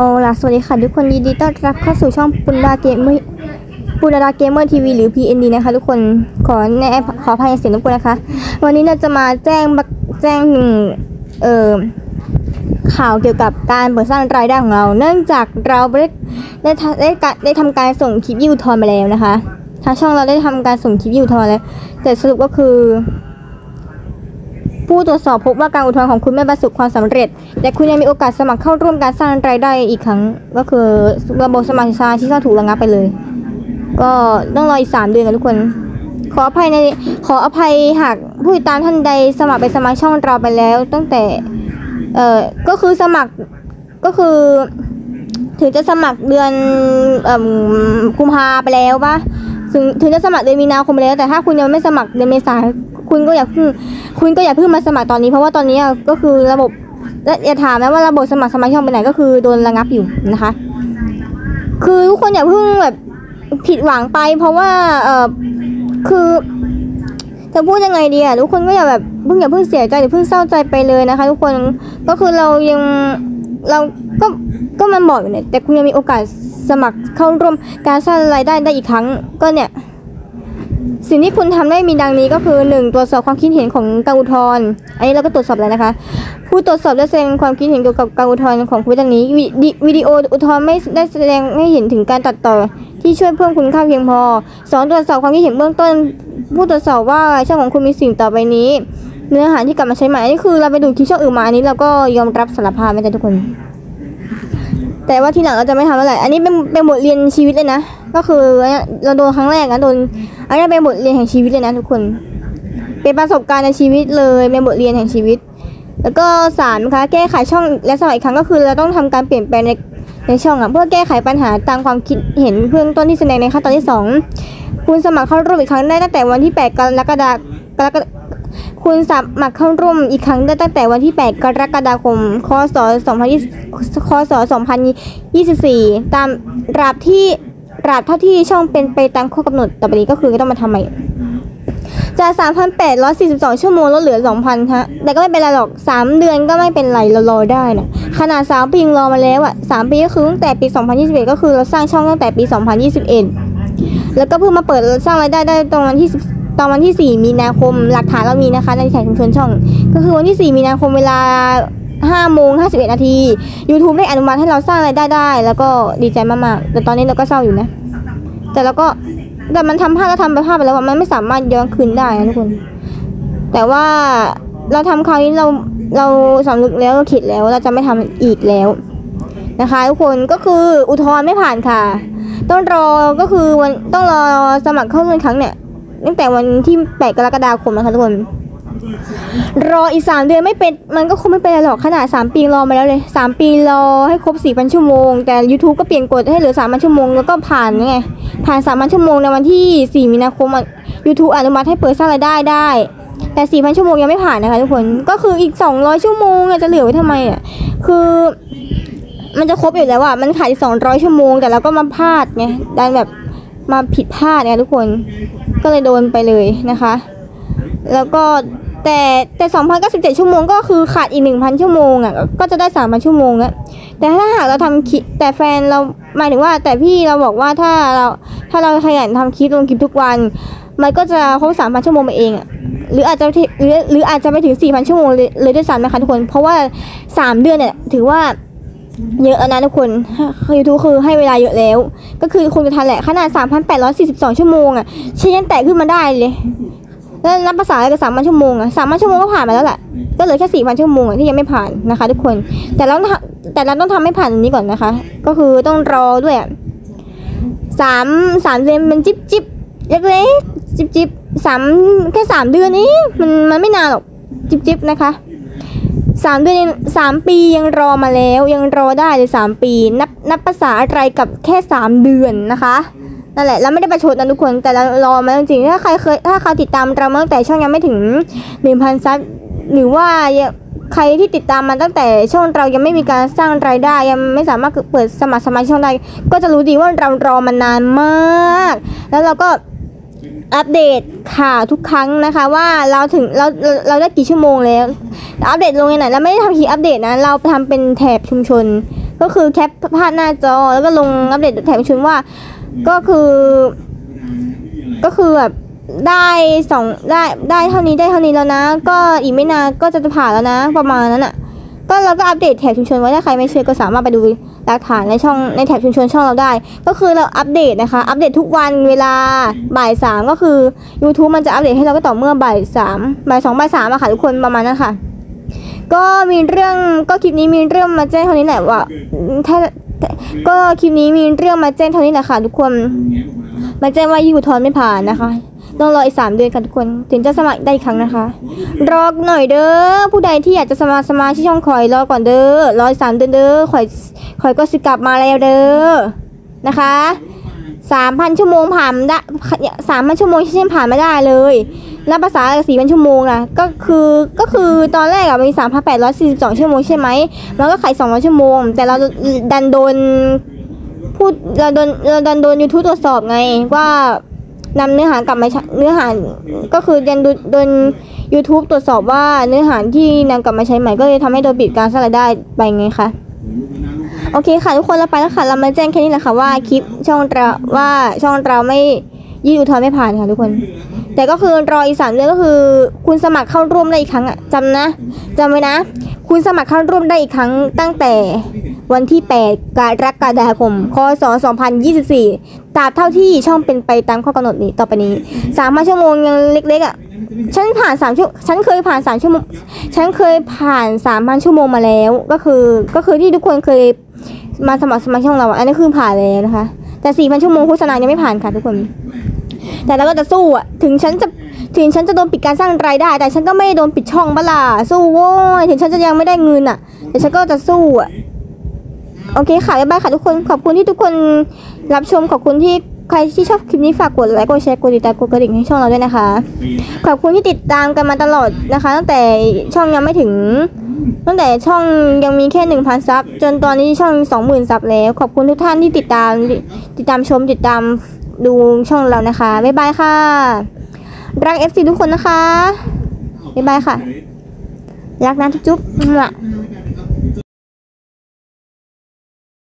สวัสดีค่ะทุกคนยินดีต้อนรับเข้าสู่ช่องปุณดาเกมเมอร์ทีวีหรือ PND นะคะทุกคนขออภัยเสียงรบกวนนะคะวันนี้เราจะมาแจ้งข่าวเกี่ยวกับการเปิดสร้างรายได้ของเราเนื่องจากเราได้ทำการส่งคลิปยูทอนมาแล้วนะคะทางช่องเราได้ทำการส่งคลิปยูทอนแล้วแต่สรุปก็คือผู้ตรวจสอบพบว่าการอุทธรณ์ของคุณไม่ประสบความสำเร็จแต่คุณยังมีโอกาสสมัครเข้าร่วมการสร้างรายได้อีกครั้งก็คือระบบสมัครที่ก็ถูกระงับไปเลยก็ต้องรออีก3 เดือนกันทุกคนขออภัยหากผู้ติดตามท่านใดสมัครช่องเราไปแล้วตั้งแต่ก็คือสมัครก็คือถึงจะสมัครเดือนกุมภาไปแล้วปะถึงจะสมัครเดือนมีนาคมแล้วแต่ถ้าคุณยังไม่สมัครเดือนเมษาคุณก็อย่าเพิ่งมาสมัครตอนนี้เพราะว่าตอนนี้ก็คือระบบอย่าถามนะว่าระบบสมัครช่องไปไหนก็คือโดนระงับอยู่นะคะคือทุกคนอย่าเพิ่งแบบผิดหวังไปเพราะว่าคือจะพูดยังไงดีทุกคนก็อย่าเพิ่งเสียใจหรือเพิ่งเศร้าใจไปเลยนะคะทุกคนก็คือเราก็มันบอกอยู่เนี่ยแต่คุณยังมีโอกาสสมัครเข้าร่วมการสร้างรายได้อีกครั้งก็เนี่ยสิ่งที่คุณทำได้มีดังนี้ก็คือ 1. ตรวจสอบความคิดเห็นของการอุทธรณ์อันนี้เราก็ตรวจสอบแล้วนะคะผู้ตรวจสอบได้แสดงความคิดเห็นเกี่ยวกับการอุทธรณ์ของผู้ดังนี้วิดีโออุทธรณ์ไม่ได้แสดงให้เห็นถึงการตัดต่อที่ช่วยเพิ่มคุณค่าเพียงพอ 2. ตรวจสอบความคิดเห็นเบื้องต้นผู้ตรวจสอบว่าช่องของคุณมีสิ่งต่อไปนี้เนื้อหาที่กลับมาใช้ใหม่อันนี้คือเราไปดูคลิปช่องอื่นมาอันนี้เราก็ยอมรับสารภาพนะทุกคนแต่ว่าที่หลังเราจะไม่ทำแล้วแหละอันนี้เป็นบทเรียนชีวิตเลยนะก็คือเราโดนครั้งแรกนะโดนอันนี้เป็นบทเรียนแห่งชีวิตเลยนะทุกคนเป็นประสบการณ์ในชีวิตเลยเป็นบทเรียนแห่งชีวิตแล้วก็3นะคะแก้ไขช่องและสมัยอีกครั้งก็คือเราต้องทำการเปลี่ยนแปลงในช่องเพื่อแก้ไขปัญหาตามความคิดเห็นเบื้องต้นที่แสดงในขั้นตอนที่2คุณสมัครเข้าร่วมอีกครั้งได้ตั้งแต่วันที่8 กรกฎาคมคุณสมัครเข้าร่วมอีกครั้งได้ตั้งแต่วันที่8 กรกฎาคมคศ2024ตามตราบเท่าที่ช่องเป็นไปตามข้อกำหนดต่อไปนี้ก็คือต้องมาทำใหม่จาก 3,842 ชั่วโมงลดเหลือ 2,000 ฮะแต่ก็ไม่เป็นไรหรอก3 เดือนก็ไม่เป็นไรเรารอได้นะขนาด3 ปียังรอมาแล้ว3 ปีก็คือตั้งแต่ปี 2021ก็คือเราสร้างช่องตั้งแต่ปี 2021แล้วก็เพิ่งมาเปิดสร้างรายได้ตอนวันที่ 4 มีนาคมหลักฐานเรามีนะคะในแท็กชุมชนช่องก็คือวันที่ 4 มีนาคมเวลา 5:51 นาที YouTube ได้อนุมัติให้เราสร้างรายได้ได้แล้วก็ดีใจมากๆแต่ตอนนี้เราก็เศร้าอยู่นะแต่มันทำพลาดก็ทำไปพลาดไปแล้วมันไม่สามารถย้อนคืนได้นะทุกคนแต่ว่าเราทำคราวนี้เราสำนึกแล้วเราคิดแล้วเราจะไม่ทำอีกแล้วนะคะทุกคนก็คืออุทธรณ์ไม่ผ่านค่ะต้องรอก็คือต้องรอสมัครเข้าร่วมครั้งเนี่ยตั้งแต่วันที่8 กรกฎาคมนะคะทุกคนรออีก3 เดือนไม่เป็นมันก็คงไม่เป็นหรอกขนาด3 ปีรอมาแล้วเลย3 ปีรอให้ครบ 4,000 ชั่วโมงแต่ YouTube ก็เปลี่ยนกฎให้เหลือ 3,000 ชั่วโมงแล้วก็ผ่านไงผ่าน 3,000 ชั่วโมงในวันที่ 4 มีนาคมYouTube อนุมัติให้เปิดสร้างรายได้ได้แต่ 4,000 ชั่วโมงยังไม่ผ่านนะคะทุกคนก็คืออีก200 ชั่วโมงจะเหลือไว้ทำไมคือมันจะครบอยู่แล้วมันขาดอีก200 ชั่วโมงแต่เราก็มาพลาดไงดันแบบมาผิดพลาดไงทุกคนก็เลยโดนไปเลยนะคะแล้วก็แต่2,097 ชั่วโมงก็คือขาดอีก 1,000 ชั่วโมงก็จะได้ 3,000 ชั่วโมงแล้วแต่ถ้าหากเราทำคลิปแต่แฟนเราหมายถึงว่าแต่พี่เราบอกว่าถ้าเราขยันทำคลิปลงคลิปทุกวันมันก็จะครบ 3,000 ชั่วโมงไปเองหรืออาจจะไปถึง 4,000 ชั่วโมงเลยด้วยซ้ำนะคะทุกคนเพราะว่า3 เดือนเนี่ยถือว่าเยอะแล้วนะทุกคน YouTube คือให้เวลาเยอะแล้วก็คือคงจะทันแหละขนาด 3,842 ชั่วโมงใช้ยันแตะขึ้นมาได้เลยแล้วนับภาษาอะไรกับ3,000 ชั่วโมง3,000 ชั่วโมงก็ผ่านมาแล้วแหละก็เหลือแค่ 4,000 ชั่วโมงที่ยังไม่ผ่านนะคะทุกคนแต่เราต้องทำให้ผ่านนี้ก่อนนะคะก็คือต้องรอด้วย3 เดือนมันจิ๊บเล็กๆจิ๊บแค่3 เดือนนี้มันไม่นานหรอกจิ๊บนะคะ3 เดือน3 ปียังรอมาแล้วยังรอได้เลย3 ปีนับภาษาอะไรกับแค่3 เดือนนะคะนั่นแหละเราไม่ได้ประชดนะทุกคนแต่เรารอมาจริงๆถ้าใครติดตามเรามาตั้งแต่ช่องยังไม่ถึง 1,000 ซับหรือว่าใครที่ติดตามมาตั้งแต่ช่องเรายังไม่มีการสร้างรายได้ยังไม่สามารถเปิดสมัครสมาชิกช่องได้ก็จะรู้ดีว่าเรารอมานานมากแล้วเราก็อัปเดตข่าวทุกครั้งนะคะว่าเราได้กี่ชั่วโมงแล้วอัปเดตลงในไหนเราไม่ได้ทำคลิปอัปเดตนะเราทำเป็นแถบชุมชนก็คือแคปภาพหน้าจอแล้วก็ลงอัปเดตแถมชุนว่าก็คือแบบได้เท่านี้แล้วนะก็อีกไม่นานก็จะผ่านแล้วนะประมาณนั้นอ่ะก็เราก็อัปเดตแถบชุมชนไว้ถ้าใครไม่เชื่อก็สามารถไปดูหลักฐานในช่องในแถบชุมชนช่องเราได้ก็คือเราอัปเดตนะคะอัปเดตทุกวันเวลาบ่าย3ก็คือ YouTube มันจะอัปเดตให้เราก็ต่อเมื่อบ่าย2บ่าย3อะค่ะทุกคนประมาณนั้นค่ะก็มีเรื่องก็คลิปนี้มีเรื่องมาแจ้งเท่านี้แหละว่าก็คลิปนี้มีเรื่องมาแจ้งเท่านี้แหละค่ะทุกคนมาแจ้งว่ายื่นอุทธรณ์ไม่ผ่านนะคะต้องรออีก3 เดือนค่ะทุกคนถึงจะสมัครได้อีกครั้งนะคะรอหน่อยเด้อผู้ใดที่อยากจะสมาชิกช่องคอยรอก่อนเด้อรออีก3 เดือนเด้อคอยก็สิกลับมาแล้วเด้อนะคะ 3,000 ชั่วโมงผ่านได้ 3,000 ชั่วโมงที่ฉันผ่านไม่ได้เลยแล้วภาษา 4,000 ชั่วโมงนะก็คือตอนแรกอะมี 3,842 ชั่วโมงใช่ไหมมันก็ขาย200 ชั่วโมงแต่เราดันโดนYouTube ตรวจสอบไงว่านำเนื้อหากลับมาเนื้อหาก็คือยันโดน YouTube ตรวจสอบว่าเนื้อหาที่นำกลับมาใช้ใหม่ก็เลยทำให้โดนปิดการสร้างรายได้ไปไงคะโอเคค่ะทุกคนเราไปแล้วค่ะเรามาแจ้งแค่นี้แหละค่ะว่าคลิปช่องเราไม่ยื่นอุทธรณ์ไม่ผ่านค่ะทุกคนแต่ก็คือรออีก3 เดือนก็คือคุณสมัครเข้าร่วมได้อีกครั้งอ่ะจำไว้นะคุณสมัครเข้าร่วมได้อีกครั้งตั้งแต่วันที่8 กรกฎาคม คศ 2024ตราบเท่าที่ช่องเป็นไปตามข้อกำหนดนี้ต่อไปนี้3,000 ชั่วโมงยังเล็กๆอ่ะฉันเคยผ่าน3 ชั่วโมงฉันเคยผ่าน 3,000 ชั่วโมงมาแล้วก็คือที่ทุกคนเคยมาสมัครช่องเราอันนี้คือผ่านแล้วนะคะแต่ 4,000 ชั่วโมงโฆษณายังไม่ผ่านค่ะทุกคนแต่เราก็จะสู้อ่ะถึงฉันจะโดนปิดการสร้างรายได้แต่ฉันก็ไม่โดนปิดช่องบ้าล่ะสู้โว้ยถึงฉันจะยังไม่ได้เงินอ่ะแต่ฉันก็จะสู้อ่ะโอเคค่ะบ๊ายบายค่ะทุกคนขอบคุณที่ทุกคนรับชมขอบคุณที่ใครที่ชอบคลิปนี้ฝากกดไลค์กดแชร์กดติดตามกดกระดิ่งให้ช่องเราด้วยนะคะขอบคุณที่ติดตามกันมาตลอดนะคะตั้งแต่ช่องยังไม่ถึงตั้งแต่ช่องยังมีแค่ 1,000 ซับจนตอนนี้ช่อง 20,000 ซับแล้วขอบคุณทุกท่านที่ติดตามชมติดตามดูช่องเรานะคะบ๊ายบายค่ะรัก FC ทุกคนนะคะบ๊ายบายค่ะรักนะจุ๊บๆ